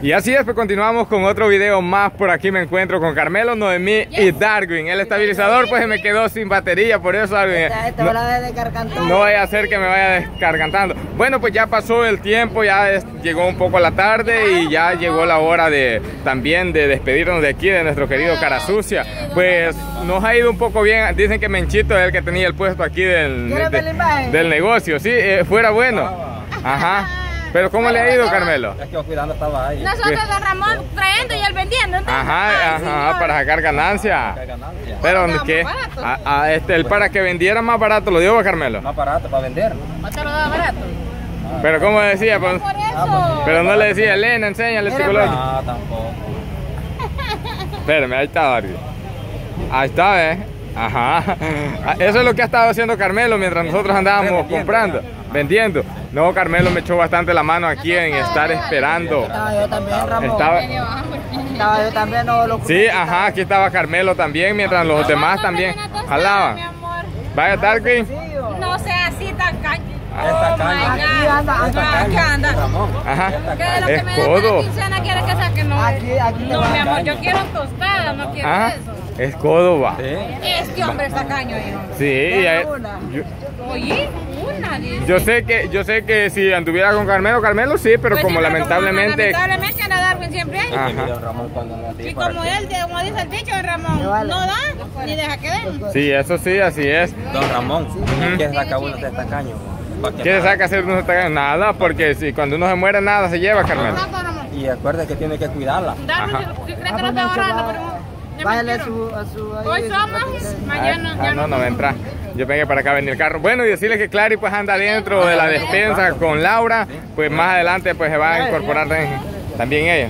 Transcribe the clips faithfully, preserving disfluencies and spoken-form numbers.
Y así es, pues continuamos con otro video más. Por aquí me encuentro con Carmelo, Noemí y Darwin. El estabilizador pues se me quedó sin batería, por eso Darwin, esta, esta no, de descargantando. no vaya a hacer que me vaya descargantando. Bueno, pues ya pasó el tiempo, ya es, llegó un poco la tarde y ya llegó la hora de también de despedirnos de aquí, de nuestro querido Cara Sucia. Pues nos ha ido un poco bien. Dicen que Menchito es el que tenía el puesto aquí del, de, del negocio. Sí, eh, fuera bueno. Ajá. Pero ¿cómo le ha ido, Carmelo? Es que yo cuidando estaba ahí. Nosotros don Ramón trayendo y él vendiendo. ¿Entonces? Ajá, ajá, para sacar ganancia. Pero que a, a este, el para que vendiera más barato lo dio, Carmelo. Más barato para vender. ¿O te lo da barato? Pero ¿cómo decía? Pues, Por eso. pero no le decía, Elena, enséñale el psicológico. No, tampoco. Espérame, ahí está, Darby. Ahí está, ¿eh? Ajá. Eso es lo que ha estado haciendo Carmelo mientras nosotros andábamos comprando, vendiendo. No, Carmelo me echó bastante la mano aquí en estar esperando. Estaba yo también, Ramón. Estaba... Estaba yo también, no lo Sí, ajá, aquí estaba Carmelo también, mientras los demás también jalaban. Vaya, Darwin. No sea así tan caño. Esta caña. Aquí anda, Aquí anda. Ramón. Ajá. ¿Qué es lo que Es me da codo. la quincena quiere que saque? No, Aquí, aquí te no va. mi amor, yo quiero tostada, no quiero Ajá. eso. Es codo, va. Sí. Este hombre es tacaño, hijo. Sí, y a él- yo, Oye, una, dice. yo sé que yo sé que si anduviera con Carmelo, Carmelo sí, pero Pues como sí, lamentablemente. Lamentablemente anda Darwin siempre ahí. Ajá. Y don Ramón cuando no Y tiene para como qué. él, como dice el dicho de Ramón, no da ni deja que den. Sí, eso sí, así es. Don Ramón, Ujú. ¿qué saca uno de esta caña? ¿Para qué ¿Qué se nada? saca hacer uno se nada? Porque si cuando uno se muere nada se lleva, Carmelo. No, Ramón. Y acuerde que tiene que cuidarla. Darwin, Ajá. si, si crees que no está ahorrando, pero... ya me Bájale a quiero. su, a su... ahí, Hoy su- somos, mañana Ah, ya no, no va a entrar. Yo vengo para acá a venir el carro. Bueno, y decirles que Clary pues anda dentro de la despensa con Laura. Pues más adelante pues se va a incorporar también ella.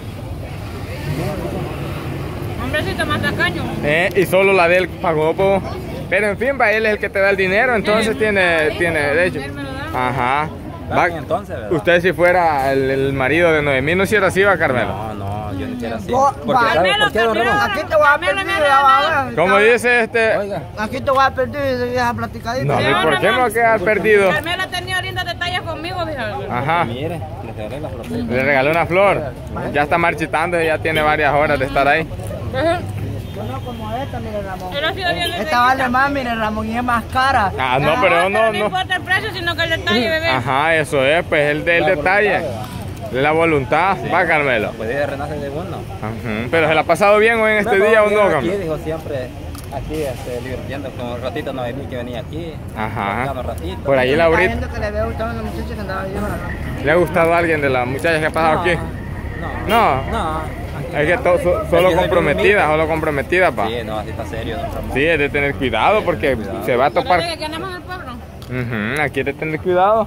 Hombrecito más tacaño. Eh, y solo la de él pagó, po. Pero en fin, va, él es el que te da el dinero, entonces tiene, tiene derecho. Él me lo da. Ajá. Está Va- bien, entonces, ¿verdad? usted si fuera el, el marido de Noemí, no hiciera así, va, Carmelo. No, no, yo no quiero así. Go- Porque, ¿sabe Carmelo, por qué, don Carmelo, Ramón? Aquí te voy a Carmelo, perder, Carmelo, ya va a ver. Como dice este... Oiga, Aquí te voy a perder y seguías a platicadito. No, Sí, ¿y ¿por qué me va a Ramón. quedar perdido? Carmelo ha tenido lindos detalles conmigo, fíjate. Ajá. mire, le regalé la florcita. Le regalé una flor. Ya está marchitando y ya tiene varias horas de estar ahí. No como esta, mire, Ramón. Él ha sido bien Esta vale más, mire, Ramón, y es más cara. Ah, no, pero no, no no. importa el precio, sino que el detalle, bebé. Ajá, eso es, pues el del detalle. La voluntad, va, Carmelo. Puede renacer de uno. Ujú. Pero se la ha pasado bien hoy en este No, día o bien no, aquí, Carmelo. dijo siempre, aquí este, divirtiendo con un ratito no venía que venía aquí. Ajá. platicando un ratito. Por ahí Está Laurita. viendo que le había gustado a una muchacha que andaba viva, Ramón. ¿Le ha gustado a alguien de las muchachas que ha pasado aquí? No, No. no. Es que to- so- solo comprometida, solo comprometida, pa. Sí, no, así está serio, don Ramón. Sí, es de tener cuidado porque se va a Pero topar. dije que andamos en el pueblo. Ujú, aquí es de tener cuidado.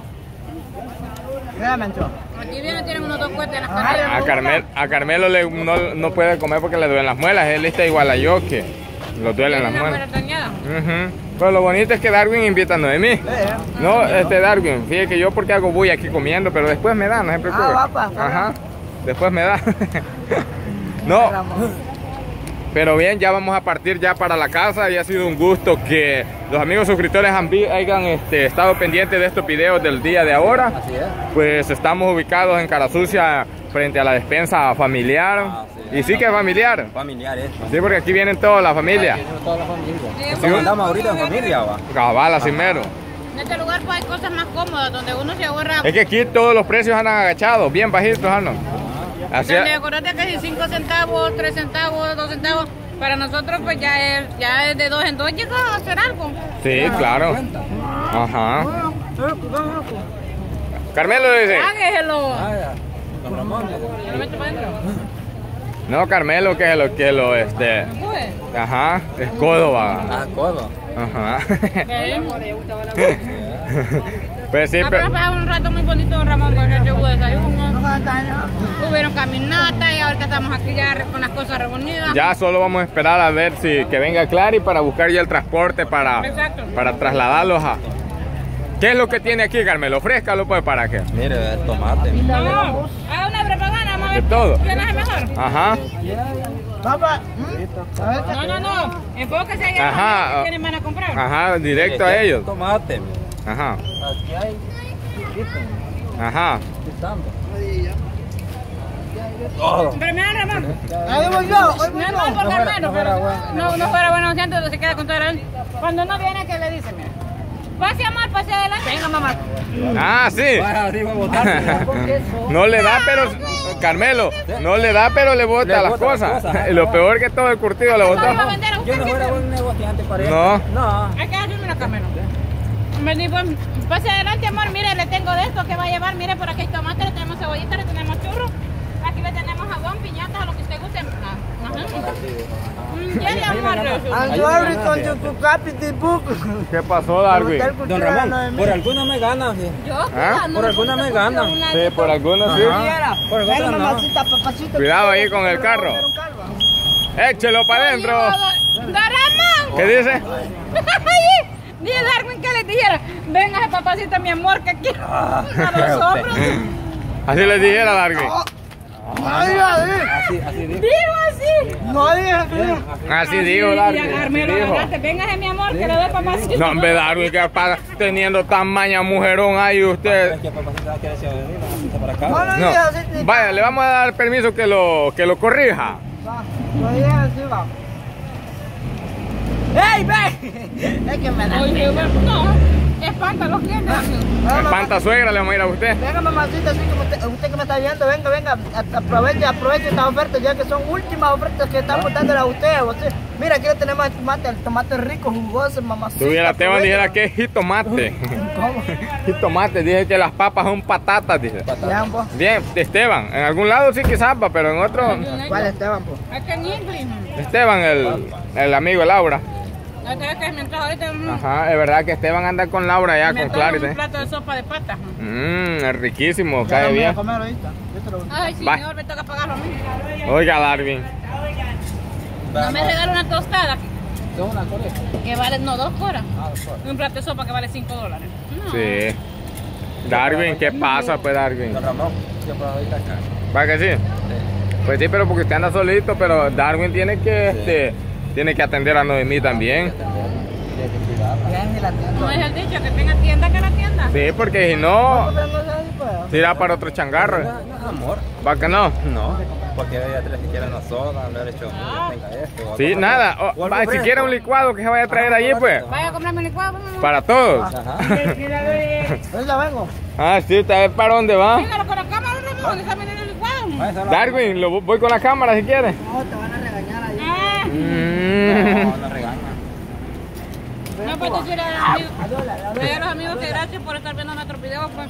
Mira, Mencho. Aquí viene, tienen unos dos cuetes en las Ay, carreras. A, Carmel, a Carmelo le, no, no puede comer porque le duelen las muelas. Él está igual a yo que lo duelen las Una muelas. mujer dañada. Ujú. Pero lo bonito es que Darwin invita a Noemí. No, este Darwin, fíjate que yo porque hago bulla aquí comiendo, pero después me da, no se preocupe. Ah, va, pa, pa. Ajá, después me da. No, Ramón. pero bien, ya vamos a partir ya para la casa y ha sido un gusto que los amigos suscriptores han vi- hayan este, estado pendientes de estos videos del día de ahora. Así es. Pues estamos ubicados en Cara Sucia frente a la despensa familiar. Ah, sí. Y sí que es familiar. Familiares. Sí, porque aquí vienen toda la familia. Tenemos toda la familia. Sí, ¿Cómo andamos ahorita en familia, va? Cabal, así mero. En este lugar pues hay cosas más cómodas donde uno se ahorra. Es que aquí todos los precios andan agachados, bien bajitos, ¿no? Así Donde acordate que si cinco centavos, tres centavos, dos centavos, para nosotros pues ya es, ya es de dos en dos llega a hacer algo. sí, claro. Ajá. Carmelo dice. Págueselo. Ah, ya. Don Ramón. Lo meto para adentro. No, Carmelo, que es lo que lo este. Pues, Ajá, es Córdoba. Ah, codo. Ajá. ¿qué? Pues sí, Ah, pero pero. pasamos un rato muy bonito, don Ramón, con el hubo desayuno. Hubieron caminatas y ahorita estamos aquí ya con las cosas reunidas. Ya solo vamos a esperar a ver si que venga Clary para buscar ya el transporte para, Exacto. para trasladarlos a. ¿Qué es lo que tiene aquí, Carmelo? Ofrézcalo pues para qué. Mire, el tomate. No, haga una propaganda, vamos a De ver todo. quién es el mejor. Ajá. Papá, No, no, no, enfóquese ahí en Ajá. quiénes van a comprar. Ajá, directo a ellos. Tomate. Ajá. Aquí hay chiquito. Ajá. Quitando. todo. Pero mira, Ramón. Ahí voy yo, ahí voy No, yo. no, por Carmelo, pero no, no fuera bueno siento, se queda con todo el... Cuando no viene, ¿qué le dice? Mira. Pase, amor, pase adelante. Venga, mamá. Ah, sí. Para arriba botar. No le da, pero Carmelo, no le da, pero le bota Le las bota las cosas. cosas. Y lo peor que todo el curtido le ¿Vamos a bota. vender a Yo usted? no ¿Qué fuera tal? buen negociante para él. No. No. Hay que hacerme la cámara. Vení, pues, pase adelante, amor. Mire, le tengo de esto que va a llevar. Mire, por aquí hay tomate, le tenemos cebollita, le tenemos churros. Aquí le tenemos jabón, piñatas, a lo que usted guste. Ah, ajá. Mm, Ya le amor. I'm sorry con tu copy the book. ¿Qué pasó, Darwin? Don Ramón, por alguna me gana. sí. Yo, ¿Ah? no, Por alguna me gana. Sí, por algunos sí. Por el Venga, otro no. mamacita, papacito. Cuidado ahí con el carro. Échelo para adentro. Don Ramón. ¿Qué dice? Dile a Darwin que le dijera, venga, papacito, mi amor, que quiero a los hombros. Así les dijera, Darwin. Ay, ay, Así, así dijo. Digo así. no digas que Así dijo, Y Darwin. así agarme dijo. adelante, venga, mi amor, que le doy papacito. No, hombre, Darwin, que pasa teniendo tan maña mujerón ahí usted. Es que papacita quiere decir venir, mamacita para acá. no, no No. digas así. Vaya, le vamos a dar permiso que lo, que lo corrija. Va, no digas así, va. ¡Ey, ve! Es que me da. Oye, no, espanta a los clientes. Espanta suegra, le vamos a ir a usted. Venga, mamacita, así como usted, usted que me está viendo, venga, venga, a- aproveche, aproveche estas ofertas, ya que son últimas ofertas que estamos dándole a usted. usted. Mira, aquí le tenemos el tomate, el tomate rico, jugoso, mamacita. Tuviera Esteban, aproveche. dijera que es jitomate. ¿Cómo? Jitomate, dije que las papas son patatas, dice. Ya, pues. Bien, Esteban, en algún lado sí quizás va, pero en otro, ¿Cuál Esteban, pues? Es que en inglés. Estefan, el, el amigo de Laura. Es que mientras ahorita mm, Ajá, es verdad que Esteban anda con Laura ya, me con tomo Clarita. un plato de sopa de patas. Mmm, es riquísimo, Ya cae lo voy a bien. comer ahorita. Yo te lo voy a- Ay, Va. señor, me toca pagarlo a mí. Oiga, Darwin. No me regala una tostada Son una colecta. que vale, no, dos horas. Ah, dos horas. Un plato de sopa que vale cinco dólares. No. Sí. Darwin, ¿qué pasa, pues, Darwin? Don Ramón, yo puedo ahorita acá. ¿Va que sí? Pues sí, pero porque usted anda solito, pero Darwin tiene que, este, tiene que atender a Noemí también. Tiene que cuidarla. Ya ni la tienda. No es el dicho que tenga tienda que la tienda. Sí, porque si no, Pero no sé si puedo. tira para otro changarro. No, no es amor. ¿Va que no? No, porque ella tres si quiere no sola, le he hecho Ah. que tenga esto. o Sí, algo nada. así. O, O algo va, si fresco. quiere un licuado que se vaya a traer allí, pues. Vaya a comprarme un licuado. Venga, Para todos. Ajá. Ahorita vengo. Ah, sí, ¿sabes para dónde va? con la cámara, Ramón, déjame en el licuado. Vaya, se la- Darwin, lo, voy con la cámara si quiere. No, te van a regañar ahí. Ah, Mm. No, no regaña. no puedo decirle a los amigos, decirle a los amigos que gracias por estar viendo nuestros videos. Pues.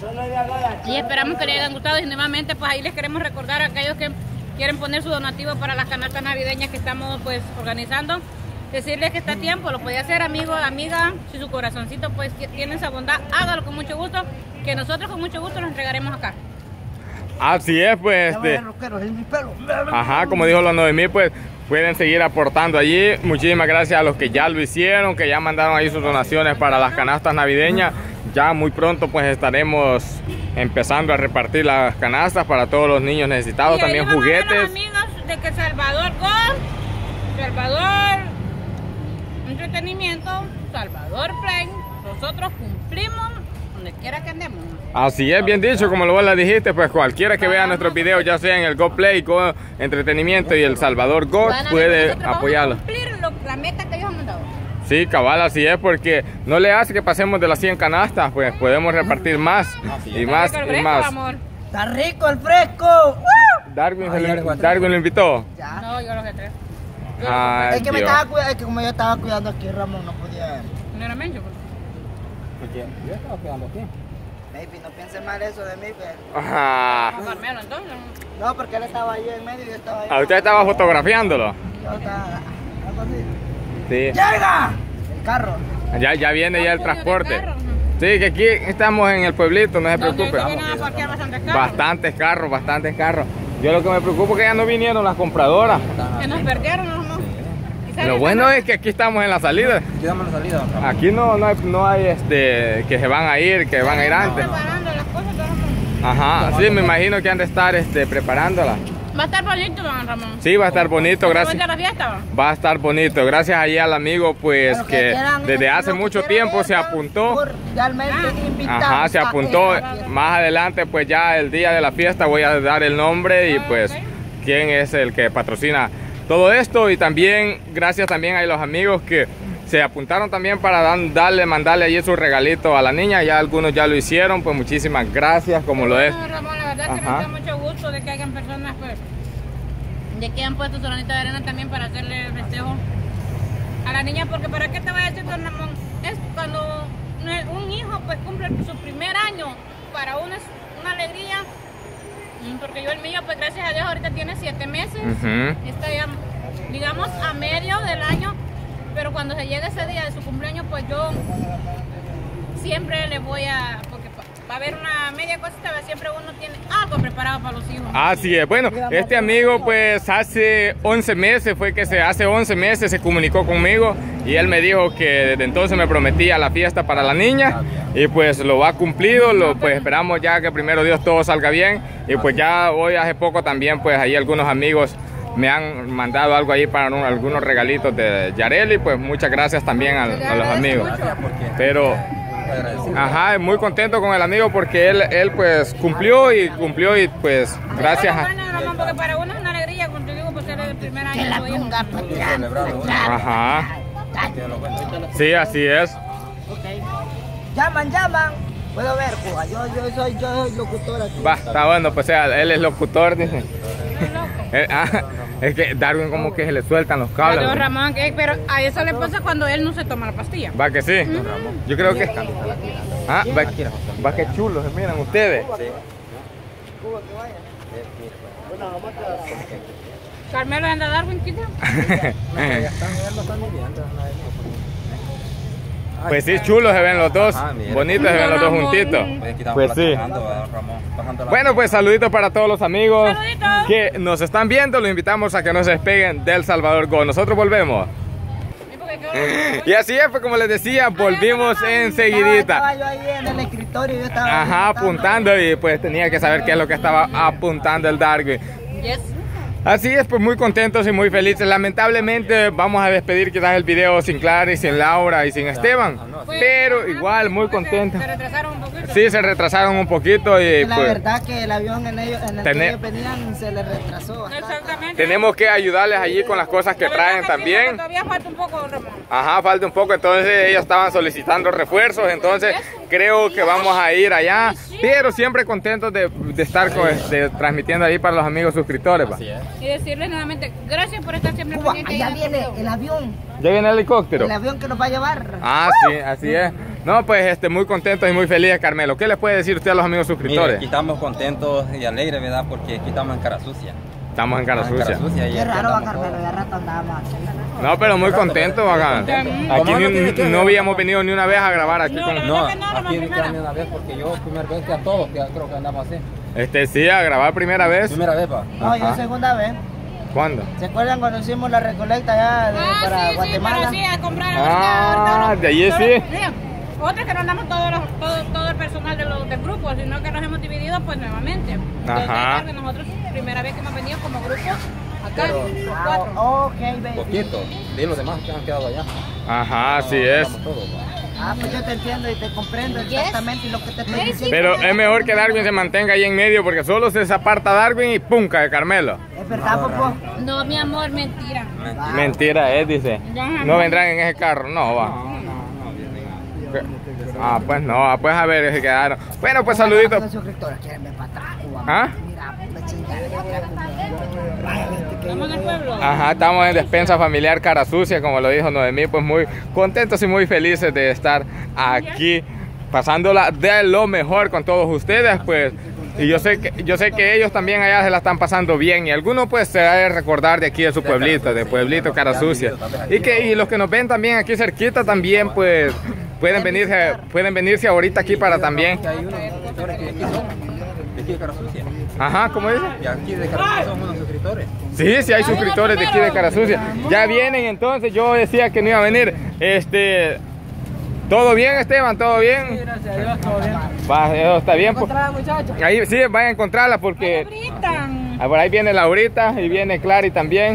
Y esperamos que les hayan gustado y nuevamente pues ahí les queremos recordar a aquellos que quieren poner su donativo para las canastas navideñas que estamos pues organizando. Decirles que está a tiempo, lo puede hacer amigo, amiga, si su corazoncito pues que tiene esa bondad, hágalo con mucho gusto, que nosotros con mucho gusto los entregaremos acá. Así es, pues. Ya voy a Este, roqueros en mi pelo. ajá, como dijo la Noemí, pues pueden seguir aportando allí. Muchísimas gracias a los que ya lo hicieron, que ya mandaron ahí sus donaciones para las canastas navideñas. Ya muy pronto pues estaremos empezando a repartir las canastas para todos los niños necesitados, Y ahí también vamos a ver a los juguetes. amigos de que Salvador Go, Salvador Entretenimiento, Salvador Play, nosotros cumplimos donde quiera que andemos. Así es, bien dicho, como lo vos le dijiste, pues cualquiera que vea nuestros videos, ya sea en el Go Play, Go Entretenimiento y el Salvador Go, Van a ver que puede nosotros vamos a apoyarlo. cumplir lo- la meta que ellos han mandado. Sí, cabal, así es, porque no le hace que pasemos de las cien canastas, pues podemos repartir más y más Rico el y fresco, más. amor. Está rico el fresco. Darwin, Ay, se ya lo- le voy a traer. Darwin lo invitó. Ya. No, yo lo que tres. Ay, Es que me Dios. estaba cuidando, es que como yo estaba cuidando aquí, Ramón, no podía. No era mencho, pues. Porque yo estaba quedando aquí. Baby, no piense mal eso de mí, pues. Ajá. No, Carmelo, entonces. No, porque él estaba ahí en medio y yo estaba ahí. Ah, usted estaba fotografiándolo. Yo estaba algo así. Sí. ¡Llega! El carro. Ya, ya viene ya el transporte. Carro, ajá. Sí, que aquí estamos en el pueblito, no se Donde preocupe. se vienen a parquear bastantes carros. Bastantes carros, bastantes carros. Yo lo que me preocupo es que ya no vinieron las compradoras. Que nos perdieron, ¿no? Y sale Lo bueno es que aquí estamos en la salida. Aquí damos la salida, don Ramón. Aquí no, no hay, no hay este, que se van a ir, que van a ir antes. preparando las cosas, todo. Ajá, sí, me imagino que han de estar este, preparándola. Va a estar bonito, don Ramón. Sí, va a estar bonito, gracias. ¿Va a la fiesta? Va a estar bonito, gracias ahí al amigo pues Pero que quieran, desde lo hace que mucho quieran tiempo se ellos, apuntó. cordialmente invitados Ajá, se a apuntó. esta Más adelante pues ya el día de la fiesta voy a dar el nombre y pues quién es el que patrocina todo esto. Y también gracias también a los amigos que se apuntaron también para dan, darle, mandarle allí su regalito a la niña. Ya algunos ya lo hicieron, pues muchísimas gracias, como lo es. No, Ramón, la verdad que me da mucho gusto de que hayan personas pues de que han puesto su granito de arena también para hacerle el festejo a la niña, porque para qué te voy a decir, don Ramón, es cuando un hijo pues cumple su primer año, para uno es una alegría, porque yo el mío pues gracias a Dios ahorita tiene siete meses, uh-huh. Está ya digamos a medio del año, pero cuando se llega ese día de su cumpleaños pues yo siempre le voy a, porque va a haber una media cosita, siempre uno tiene algo preparado para los hijos. Así es, bueno, este amigo pues hace once meses, fue que se hace once meses se comunicó conmigo y él me dijo que desde entonces me prometía la fiesta para la niña y pues lo ha cumplido, lo, pues esperamos ya que primero Dios todo salga bien y pues ya hoy hace poco también pues ahí algunos amigos me han mandado algo ahí para un, algunos regalitos de Yareli, pues muchas gracias también a, a los amigos, pero... Ajá, muy contento con el amigo porque él, él pues cumplió y cumplió y pues gracias a... Bueno, Ramón, porque para uno es una alegría, como te digo, pues ser el primer año de su hijo. Ajá. Sí, así es. Okay. Llaman, llaman. Puedo ver, Cuba. Yo, yo soy yo soy locutor aquí. Va, está bueno, pues sea, él es locutor, dice. Él, ah, es que Darwin como que se le sueltan los cables. Pero Ramón, ¿qué? Pero a eso le pasa cuando él no se toma la pastilla. Va que sí. Mm. Yo creo que... Ah, va, va que chulos, se miran ustedes. Carmelo anda a Darwin, quita. Pues sí, chulos se ven los dos, ah, bonitos se ven los dos juntitos. Pues sí. Bueno, pues saluditos para todos los amigos saluditos. Que nos están viendo. Los invitamos a que no se despeguen del Salvador Go. Nosotros volvemos. Y así es, pues como les decía, volvimos enseguidita. Estaba yo ahí en el escritorio, yo estaba Ajá, apuntando y pues tenía que saber qué es lo que estaba apuntando el Darwin. Yes. Así es, pues muy contentos y muy felices. Lamentablemente vamos a despedir quizás el video sin Clara y sin Laura y sin Esteban, pero igual muy contentos. Se retrasaron un poquito. Sí, se retrasaron un poquito y la pues... verdad que el avión en, ellos, en el Tené... que ellos venían se les retrasó bastante. Exactamente. Tenemos que ayudarles allí con las cosas que traen también. Todavía falta un poco, Ramón. Ajá, falta un poco, entonces ellos estaban solicitando refuerzos, entonces creo que vamos a ir allá, pero siempre contentos de, de estar con, de, transmitiendo ahí para los amigos suscriptores. ¿Va? Y decirles nuevamente, gracias por estar siempre Cuba, pendiente. allá viene el avión. ¿Ya viene el helicóptero? El avión que nos va a llevar. Ah, sí, así es. No, pues este, muy contentos y muy felices, Carmelo. ¿Qué les puede decir usted a los amigos suscriptores? Mire, aquí estamos contentos y alegres, ¿verdad? Porque aquí estamos en cara sucia. Estamos en cara sucia. Qué raro va, Carmelo, ya rato andábamos. No, pero muy contentos, acá. Aquí ni, no habíamos venido ni una vez a grabar aquí no, con... No, aquí ni ni una vez porque yo primera vez que a todos que creo que andamos así. Este, sí, a grabar primera vez. Primera vez, pa. No, yo segunda vez. ¿Cuándo? ¿Se acuerdan cuando hicimos la recolecta allá de, ah, para sí, Guatemala? Sí, pero sí, a comprar. Ah, ahorita, de allí sí. Mira, otra que no andamos todo, los, todo, todo el personal de los, del grupo, sino que nos hemos dividido pues nuevamente. Ajá. Entonces, nosotros, primera vez que hemos venido como grupo, acá, Pero, los Ah, cuatro. ok, baby. Poquito. De los demás que han quedado allá. Ajá, así es. Todos, Ah, pues yo te entiendo y te comprendo exactamente lo que te estoy diciendo. Pero es mejor que Darwin se mantenga ahí en medio porque solo se desaparta Darwin y pum, cae Carmelo. ¿Es verdad, Popo? No, mi amor, mentira. Mentira. Mentira es, dice. No vendrán en ese carro, no va. Ah, pues no, pues a ver, se quedaron. Bueno, pues saluditos. Los suscriptores quieren ver para atrás, Cuba. ¿Ah? Mira, una chingada. Estamos en el pueblo. Ajá, estamos en Despensa Familiar Cara Sucia, como lo dijo Noemí, pues muy contentos y muy felices de estar aquí, pasándola de lo mejor con todos ustedes, pues. Y yo sé que yo sé que ellos también allá se la están pasando bien y algunos pues se va a recordar de aquí de su pueblito, de pueblito Cara Sucia. Y que y los que nos ven también aquí cerquita también pues pueden venirse pueden venirse ahorita aquí para también. Hay unos suscriptores que aquí son, de aquí de cara sucia. Ajá, ¿cómo dice? Y aquí de cara sucia son unos suscriptores. Sí, sí hay suscriptores de aquí de Cara Sucia. Ya vienen entonces, yo decía que no iba a venir. Este, ¿todo bien, Esteban? ¿Todo bien? Sí, gracias a Dios, todo bien. Va, eso está bien. Pues. Muchachos. Ahí sí, vayan a encontrarla porque... Gritan. Ah, por ahí viene Laurita y viene Clary también.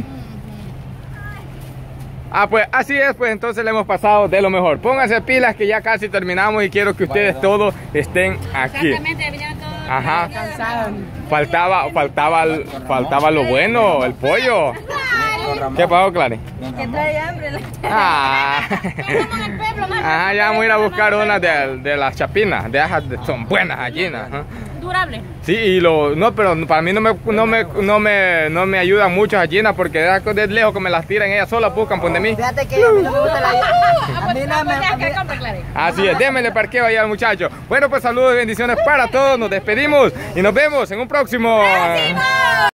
Ah, pues así es, pues entonces le hemos pasado de lo mejor. Pónganse pilas que ya casi terminamos y quiero que ustedes todos estén aquí. Exactamente, vinieron todos. Ajá. Faltaba, faltaba, faltaba lo bueno, el pollo. ¿Qué pasó, Clary? Que trae hambre. Ah. Ajá, ya vamos a ir a buscar una de, de las chapinas. De esas de- son buenas gallinas. Ajá. Durable. Sí, y lo, no, pero para mí no me, no me, no me, no me ayudan mucho las gallinas porque de, de lejos que me las tiran, ellas solas buscan por de mí. Fíjate que a mí no me gusta la... A mí no me... a mí- Así es, démenle parqueo ahí al muchacho. Bueno, pues saludos y bendiciones para todos, nos despedimos y nos vemos en un próximo.